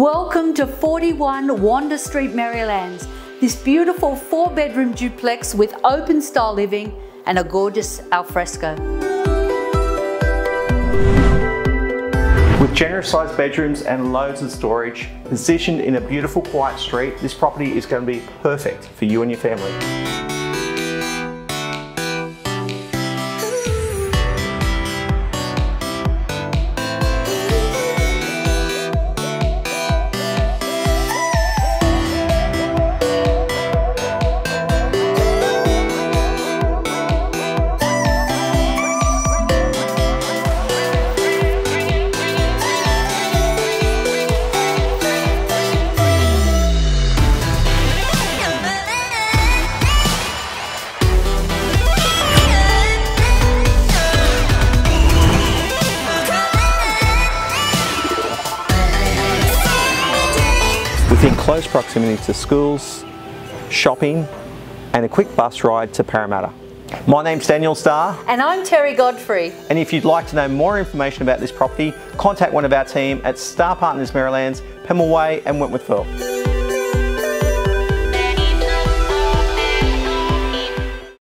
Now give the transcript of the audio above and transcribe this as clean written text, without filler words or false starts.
Welcome to 41 Wanda Street, Merrylands. This beautiful 4-bedroom duplex with open style living and a gorgeous alfresco. With generous sized bedrooms and loads of storage, positioned in a beautiful quiet street, this property is going to be perfect for you and your family. Within close proximity to schools, shopping and a quick bus ride to Parramatta. My name's Daniel Starr. And I'm Terry Godfrey. And if you'd like to know more information about this property, contact one of our team at Starr Partners Merrylands, Pemble Way and Wentworthville.